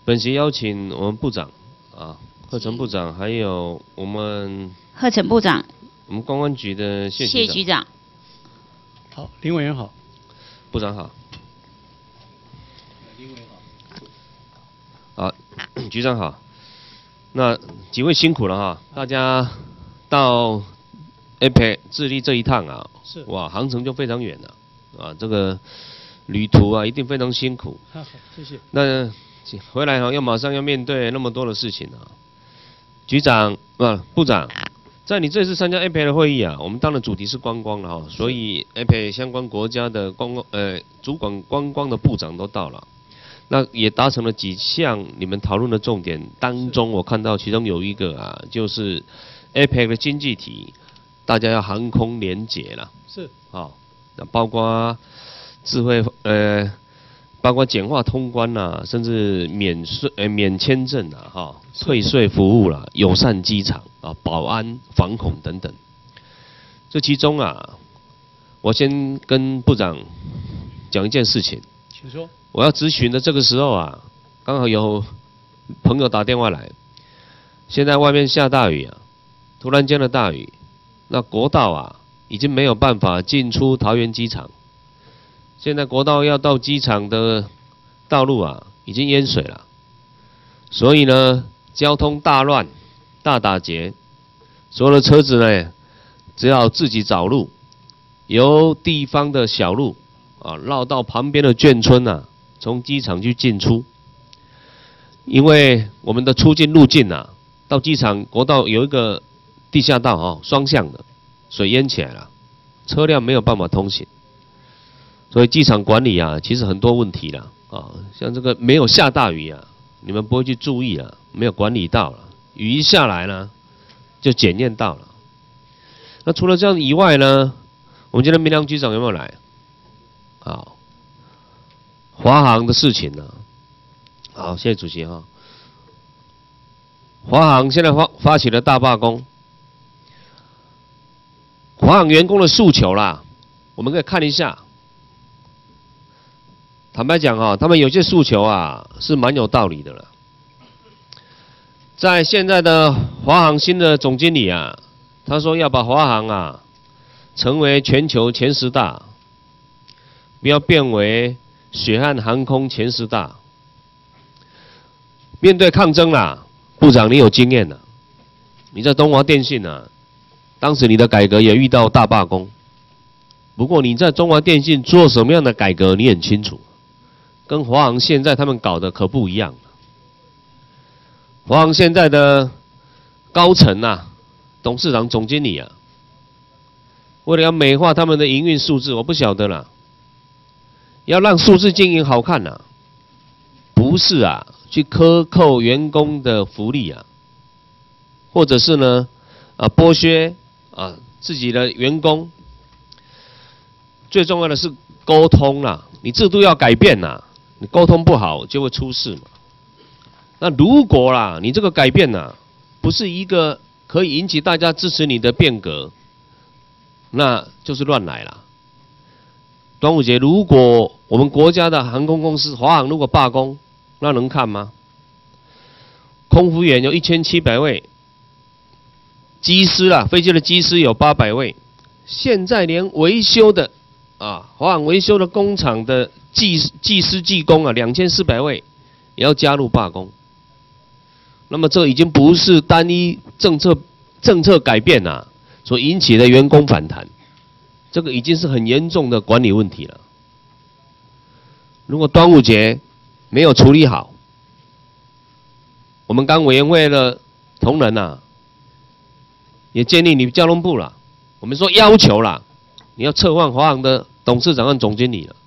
本席邀请我们部长啊，贺成部长，还有我们贺成部长， 我们公安局的谢局长。 好，林委员好， 部长好。 林委员好。好，局长好。那几位辛苦了哈，大家到 APEC 智利这一趟啊， 是哇，航程就非常远了啊，这个旅途啊一定非常辛苦。 好，谢谢。 那回来哈，马上要面对那么多的事情啊。局长部长，在你这次参加 APEC 的会议啊，我们当然主题是观光了哈，所以 APEC 相关国家的主管观光的部长都到了。那也达成了几项你们讨论的重点当中，我看到其中有一个啊，就是 APEC 的经济体，大家要航空联结啦。 是。 那包括智慧包括简化通关啦，甚至免签证啦，退税服务啦，友善机场啊，保安防恐等等。这其中啊，我先跟部长讲一件事情。 请说。 我要咨询的这个时候啊，刚好有朋友打电话来，现在外面下大雨啊，突然间的大雨，那国道啊已经没有办法进出桃园机场，现在国道要到机场的道路啊已经淹水了，所以呢交通大乱大打劫，所有的车子呢只好自己找路，由地方的小路啊绕到旁边的眷村啊。从机场去进出，因为我们的出境路径啊，到机场国道有一个地下道双向的，水淹起来了，车辆没有办法通行，所以机场管理啊，其实很多问题了啊，像这个没有下大雨啊，你们不会去注意了，没有管理到了，雨一下来呢，就检验到了。那除了这样以外呢，我们今天明良局长有没有来？好。华航的事情呢？好，谢谢主席哈。华航现在发起了大罢工，华航员工的诉求啦，我们可以看一下。坦白讲哈，他们有些诉求啊是蛮有道理的了。在现在的华航新的总经理啊，他说要把华航啊成为全球前10大，不要变为血汗航空前10大。面对抗争啦，部长你有经验啦，你在东华电信啊，当时你的改革也遇到大罢工。不过你在中华电信做什么样的改革，你很清楚，跟华航现在他们搞的可不一样。华航现在的高层啊，董事长、总经理啊，为了要美化他们的营运数字，我不晓得啦。要让数字经营好看呐，不是啊，去克扣员工的福利啊，或者是呢，剥削自己的员工。最重要的是沟通啦，你制度要改变啦，你沟通不好就会出事嘛。那如果啦，你这个改变呐，不是一个可以引起大家支持你的变革，那就是乱来啦。端午节，如果我们国家的航空公司华航如果罢工，那能看吗？空服员有1700位，机师啦，飞机的机师有800位，现在连维修的华航维修的工厂的技师技工啊，2400位也要加入罢工。那么这已经不是单一政策改变所引起的员工反弹。这个已经是很严重的管理问题了。如果端午节没有处理好，我们刚委员会的同仁也建议你交通部了，我们说要求啦，你要撤换华航的董事长和总经理了。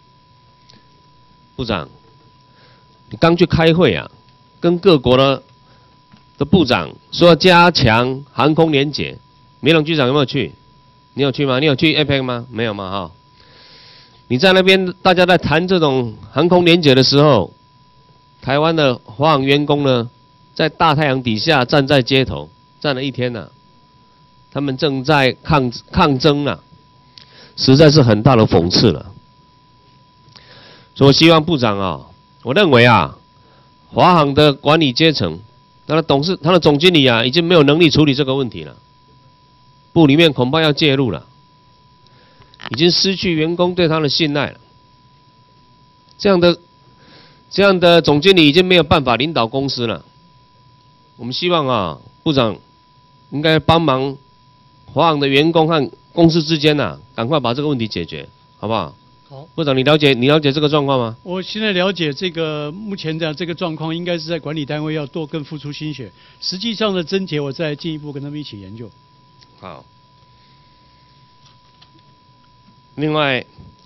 部长，你刚去开会啊，跟各国的部长说要加强航空联结，明良局长有没有去？你有去吗？你有去 APEC 吗？没有嘛哈。你在那边，大家在谈这种航空联结的时候，台湾的华航员工呢，在大太阳底下站在街头站了一天了，他们正在抗争啊，实在是很大的讽刺了。所以我希望部长我认为华航的管理阶层，他的总经理啊，已经没有能力处理这个问题了，部里面恐怕要介入了，已经失去员工对他的信赖了。这样的总经理已经没有办法领导公司了。我们希望啊，部长应该帮忙华航的员工和公司之间呐，赶快把这个问题解决，好不好？ 好， 部长，你了解这个状况吗？ 我现在了解这个目前这个状况，应该是在管理单位要多更付出心血。实际上的症结，我再进一步跟他们一起研究。 好。另外，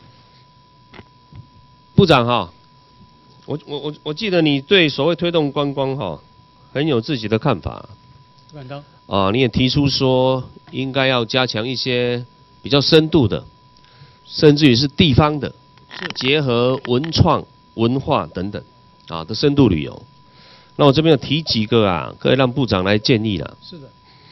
部长哈，我记得你对所谓推动观光哈，很有自己的看法。 不敢当。 啊，你也提出说应该要加强一些比较深度的，甚至于是地方的，结合文创、文化等等啊的深度旅游。那我这边有提几个啊，可以让部长来建议啦。 是的。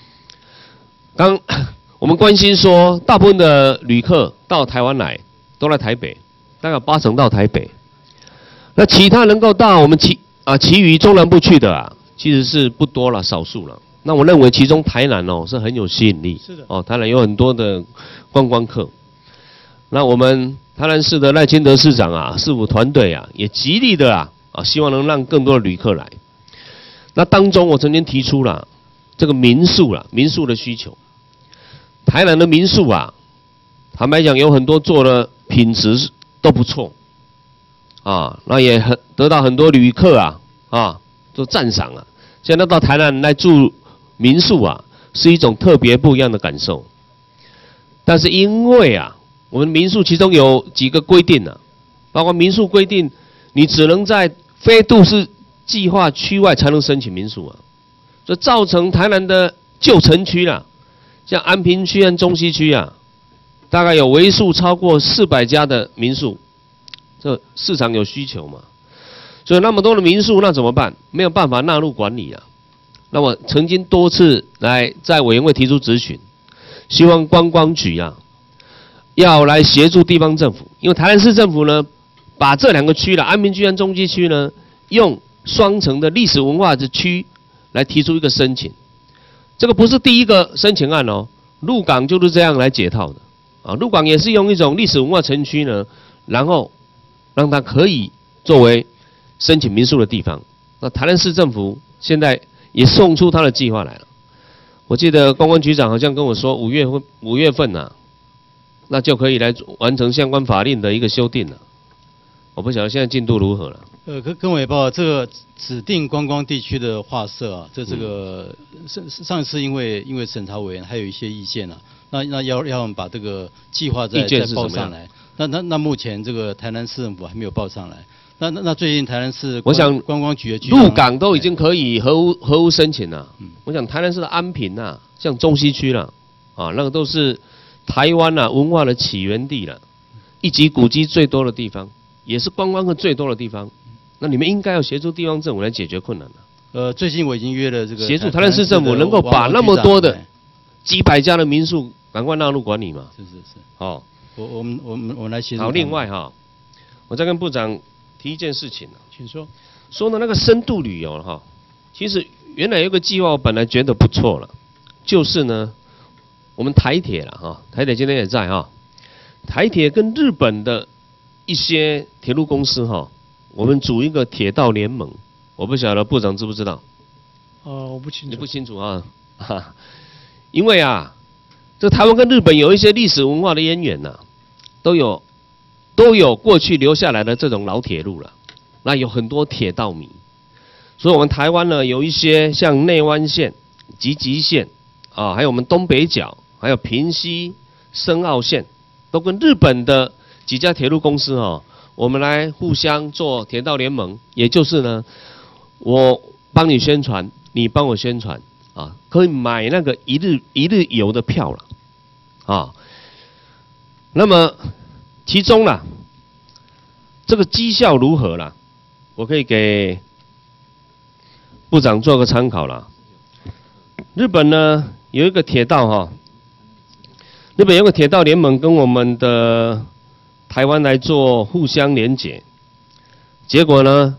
我们关心说，大部分的旅客到台湾来，都来台北，大概有80%到台北。那其他能够到我们其余中南部去的啊，其实是不多了，少数了。那我认为其中台南哦是很有吸引力， 是的。 哦，台南有很多的观光客。那我们台南市的赖清德市长啊，市府团队啊，也极力的希望能让更多的旅客来。那当中我曾经提出了这个民宿的需求。台南的民宿啊，坦白讲有很多做的品质都不错，啊，那也得到很多旅客做赞赏啊。现在到台南来住民宿啊，是一种特别不一样的感受。但是因为啊，我们民宿其中有几个规定啊，包括民宿规定，你只能在非都市计划区外才能申请民宿啊，这造成台南的旧城区啦。像安平区和中西区啊，大概有为数超过400家的民宿，这市场有需求嘛，所以那么多的民宿，那怎么办？没有办法纳入管理啊。那我曾经多次在委员会提出质询，希望观光局啊，要来协助地方政府，因为台南市政府呢，把这2个区啦，安平区和中西区呢，用双城的历史文化的区来提出一个申请。这个不是第一个申请案哦，鹿港就是这样来解套的啊。鹿港也是用一种历史文化城区呢，然后让它可以作为申请民宿的地方。那台南市政府现在也送出他的计划来了。我记得观光局长好像跟我说5月份啊，那就可以来完成相关法令的一个修订了。我不晓得现在进度如何了。 跟我也报这个指定观光地区的划设啊，这个上一次因为审查委员还有一些意见啊，那要我们把这个计划再报上来。那目前这个台南市政府还没有报上来。那最近台南市我想观光局的局长鹿港都已经可以合屋申请了。我想台南市的安平啊，像中西区啦，啊，那个都是台湾文化的起源地了，一级古迹最多的地方，也是观光客最多的地方。那你们应该要协助地方政府来解决困难了。 最近我已经约了这个协助台南市政府能够把那么多的几百家的民宿赶快纳入管理嘛。 是。 哦， 我们来协助。 好，另外我再跟部长提一件事情请说。 说呢那个深度旅游其实原来有个计划，我本来觉得不错了，就是呢我们台铁了台铁今天也在台铁跟日本的一些铁路公司我们组一个铁道联盟，我不晓得部长知不知道？ 我不清楚。 你不清楚啊？因为这台湾跟日本有一些历史文化的渊源都有过去留下来的这种老铁路了，那有很多铁道迷，所以我们台湾呢有一些像内湾线、集集线还有我们东北角，还有平溪、深澳线，都跟日本的几家铁路公司我们来互相做铁道联盟，也就是呢，我帮你宣传，你帮我宣传可以买那个一日游的票了那么其中这个绩效如何啦？我可以给部长做个参考啦。日本呢有一个铁道日本有个铁道联盟跟我们的台湾来做互相连结，结果呢，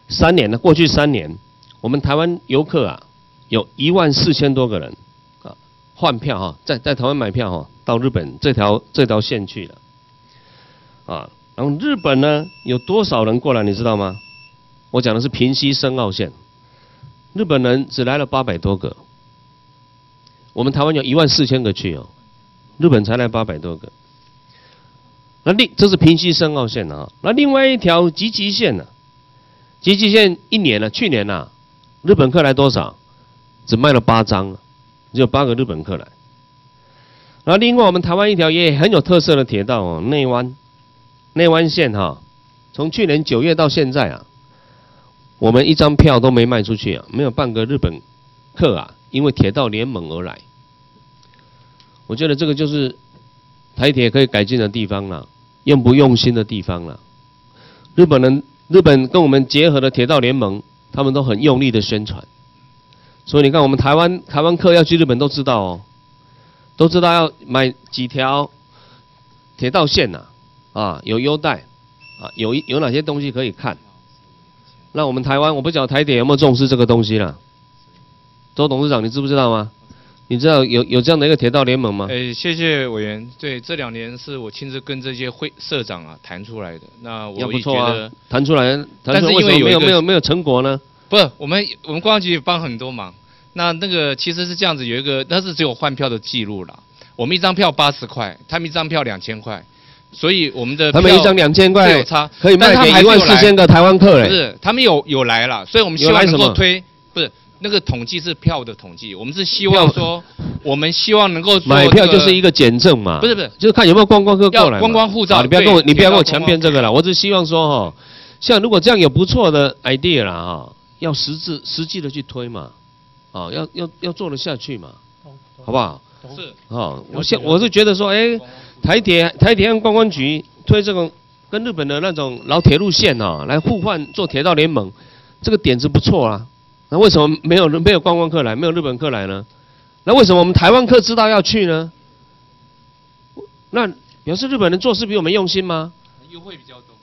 3年呢，过去3年，我们台湾游客啊，有14000多个人啊换票哈，在台湾买票哈，到日本这条线去了啊。然后日本呢有多少人过来，你知道吗？我讲的是平溪深澳线，日本人只来了800多个，我们台湾有14000个去哦，日本才来800多个。那这是平溪深澳线啊，那另外一条集集线呢？集集线1年了，去年啊，日本客来多少？只卖了8张，只有8个日本客来。然后另外我们台湾一条也很有特色的铁道哦，内湾线哈，从去年9月到现在啊，我们1张票都没卖出去啊，没有半个日本客啊，因为铁道联盟而来。我觉得这个就是台铁可以改进的地方啦，用不用心的地方啦。日本跟我们结合的铁道联盟，他们都很用力的宣传，所以你看我们台湾客要去日本都知道哦，都知道要买几条铁道线呐，啊有优待，啊有哪些东西可以看。那我们台湾我不晓得台铁有没有重视这个东西啦。周董事长，你知不知道吗？你知道有这样的一个铁道联盟吗？ 谢谢委员。对，这2年是我亲自跟这些社长啊谈出来的。那我也觉得谈出来， 但是因为没有成果呢？ 不是，我们观光局也帮很多忙。那个其实是这样子，有一个，但是只有换票的记录啦。我们1张票80块，他们1张票2000块，所以我们的票他们1张2000块有差， 可以卖给14000个台湾客嘞。 不是，他们有来了，所以我们希望能够推，不是。那个统计是票的统计，我们是希望说，我们希望能够做买票就是一个检证嘛， 不是， 就是看有没有观光客过来， 观光护照。 你不要跟我强辩这个了，我只希望说哈，像如果这样有不错的 idea 啦哈，要实际的去推嘛，啊，要做得下去嘛，好不好？ 是啊，我是觉得说，台铁和观光局推这种跟日本的那种老铁路线啊，来互换做铁道联盟，这个点子不错啊。那为什么没有观光客来，没有日本客来呢？那为什么我们台湾客知道要去呢？那表示日本人做事比我们用心吗？ 优惠比较多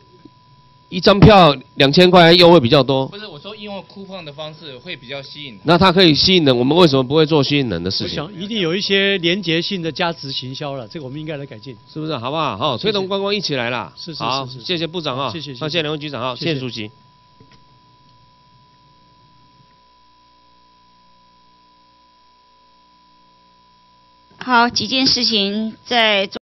，1张票2000块，优惠比较多。 不是，我说用coupon的方式会比较吸引。 那它可以吸引人，我们为什么不会做吸引人的事情？ 我想一定有一些连结性的价值行销了，这个我们应该来改进， 是不是？好不好？好，推动观光一起来啦。 是。 好，谢谢部长啊， 谢谢。 谢谢两位局长啊，谢谢主席。 好，几件事情在